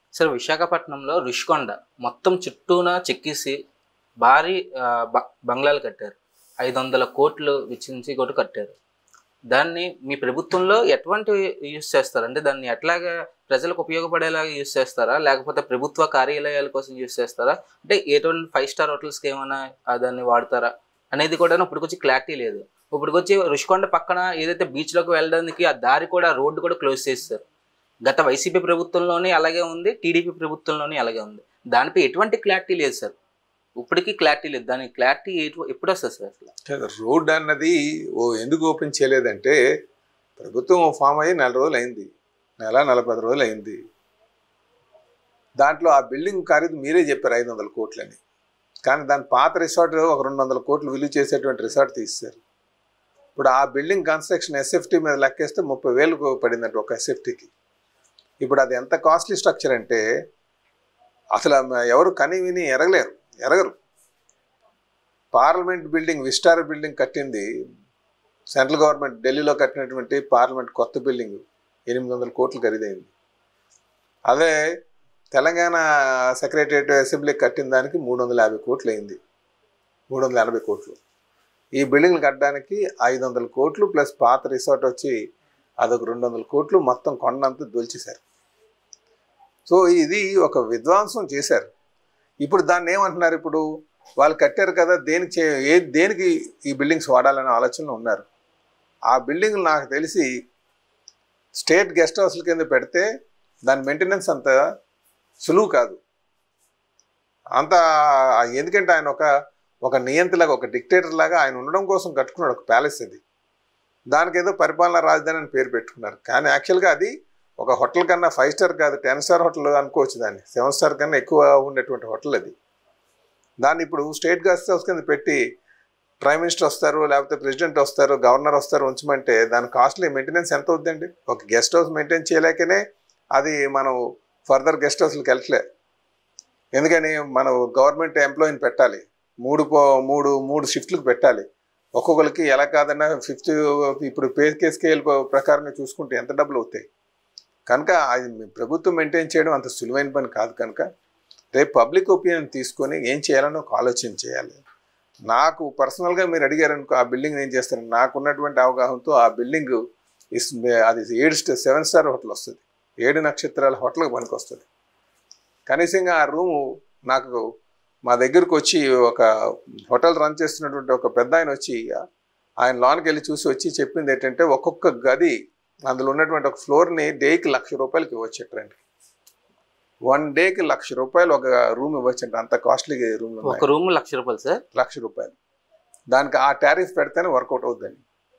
Sir విశాఖపట్నంలో రుషికొండ మొత్తం చుట్టూన చెక్కేసి భారీ బంగ్లాలు కట్టారు. 500 కోట్లు వెచ్చించి కూడా కట్టారు. దాన్ని మీ ప్రభుత్వంలో ఎటువంటి యూజ్ చేస్తారు? అంటే దాన్ని ఎట్లాగా ప్రజలకు ఉపయోగపడేలాగా యూజ్ చేస్తారా, లేకపోతే ప్రభుత్వ కార్యాలయాల కోసం యూజ్ చేస్తారా, అంటే ఎటువంటి 5 స్టార్ హోటల్స్కి ఏమైనా దాన్ని వాడతారా అనేది కూడా ఇప్పటికొచ్చి క్లారిటీ లేదు. ఇప్పటికొచ్చి రుషికొండ పక్కన ఏదైతే బీచ్లోకి వెళ్ళడానికి ఆ దారి కూడా, రోడ్డు కూడా క్లోజ్ చేస్తారు. గత వైసీపీ ప్రభుత్వంలోనే అలాగే ఉంది, టీడీపీ ప్రభుత్వంలోనే అలాగే ఉంది. దానిపై ఎటువంటి క్లారిటీ లేదు సార్. ఇప్పటికీ క్లారిటీ లేదు. దానికి క్లారిటీ ఎప్పుడు వస్తుంది సార్? అసలు రోడ్ అన్నది ఎందుకు ఓపెన్ చేయలేదంటే, ప్రభుత్వం ఫామ్ అయ్యి 4 రోజులు అయింది, నెల 40 రోజులు అయింది. దాంట్లో ఆ బిల్డింగ్ ఖరీదు మీరే చెప్పారు 500 కోట్లని. కానీ దాని పాత రిసార్ట్ ఒక 200 కోట్లు విలువ చేసేటువంటి రిసార్ట్ తీస్తారు. ఇప్పుడు ఆ బిల్డింగ్ కన్స్ట్రక్షన్ ఎస్ఎఫ్టీ మీద లెక్కేస్తే 30,000 పడిందంట ఒక ఎస్ఎఫ్టీకి. ఇప్పుడు అది ఎంత కాస్ట్లీ స్ట్రక్చర్ అంటే అసలు ఎవరు కని విని ఎరగరు. పార్లమెంట్ బిల్డింగ్, విస్టారా బిల్డింగ్ కట్టింది సెంట్రల్ గవర్నమెంట్, ఢిల్లీలో కట్టినటువంటి పార్లమెంట్ కొత్త బిల్డింగ్ 800 కోట్లు ఖరీదైంది. అదే తెలంగాణ సెక్రటరియట్ అసెంబ్లీ కట్టిన దానికి 350 కోట్లు అయింది, 380 కోట్లు. ఈ బిల్డింగ్లు కట్టడానికి 500 కోట్లు ప్లస్ పాత రిసార్ట్ వచ్చి అదొక 200 కోట్లు, మొత్తం కొండంతా దొల్చేశారు. సో ఇది ఒక విధ్వంసం చేశారు. ఇప్పుడు దాన్ని ఏమంటున్నారు, ఇప్పుడు వాళ్ళు కట్టారు కదా, దేనికి ఈ బిల్డింగ్స్ వాడాలనే ఆలోచనలో ఉన్నారు. ఆ బిల్డింగ్లు నాకు తెలిసి స్టేట్ గెస్ట్ హౌస్ల కింద పెడితే దాని మెయింటెనెన్స్ అంత సులువు కాదు. ఎందుకంటే ఆయన ఒక నియంత్రలాగా, ఒక డిక్టేటర్ లాగా ఆయన ఉండడం కోసం కట్టుకున్నాడు ఒక ప్యాలెస్. అది దానికి ఏదో పరిపాలనా రాజధాని అని పేరు పెట్టుకున్నారు. కానీ యాక్చువల్గా అది ఒక హోటల్ కన్నా 5 స్టార్ కాదు, 10 స్టార్ హోటల్ అనుకోవచ్చు. దాన్ని 7 స్టార్ కన్నా ఎక్కువ ఉండేటువంటి హోటల్ అది. దాన్ని ఇప్పుడు స్టేట్ గెస్ట్ హౌస్ కింద పెట్టి ప్రైమ్ మినిస్టర్ వస్తారు, లేకపోతే ప్రెసిడెంట్ వస్తారు, గవర్నర్ వస్తారు ఉంచమంటే దాని కాస్ట్లీ మెయింటెనెన్స్ ఎంత అవుతుందండి? ఒక గెస్ట్ హౌస్ మెయింటైన్ చేయలేకనే అది మనం ఫర్దర్ గెస్ట్ హౌస్లకు వెళ్ళట్లే. ఎందుకని మనం గవర్నమెంట్ ఎంప్లాయీని పెట్టాలి, మూడు షిఫ్ట్లకు పెట్టాలి. ఒక్కొక్కరికి ఎలా కాదన్నా 5th ఇప్పుడు పే స్కేల్ ప్రకారంగా చూసుకుంటే ఎంత డబ్బులు అవుతాయి. కనుక అది ప్రభుత్వం మెయింటైన్ చేయడం అంత సులువైన పని కాదు. కనుక రేపు పబ్లిక్ ఒపీనియన్ తీసుకొని ఏం చేయాలని ఒక ఆలోచన చేయాలి. నాకు పర్సనల్గా మీరు అడిగారనుకో, ఆ బిల్డింగ్ ఏం చేస్తారు, నాకున్నటువంటి అవగాహనతో ఆ బిల్డింగ్ అది 7 స్టార్ హోటల్ వస్తుంది, 7 నక్షత్రాల హోటల్కి పనికి వస్తుంది. కనీసంగా ఆ రూము నాకు మా దగ్గరకు వచ్చి ఒక హోటల్ రన్ చేస్తున్నటువంటి ఒక పెద్ద ఆయన వచ్చి ఆయన లోనికి వెళ్ళి చూసి వచ్చి చెప్పింది ఏంటంటే, ఒక్కొక్క గది అందులో ఉన్నటువంటి ఒక ఫ్లోర్ని డేకి ₹1,00,000 ఇవ్వచ్చు. రెంట్ 1 డేకి ₹1,00,000 ఒక రూమ్ ఇవ్వచ్చండి. అంత కాస్ట్లీ రూమ్. ఒక రూమ్ ₹1,00,000 సార్? ₹1,00,000. దానికి ఆ టారిఫ్ పెడితేనే వర్కౌట్ అవుతుందండి.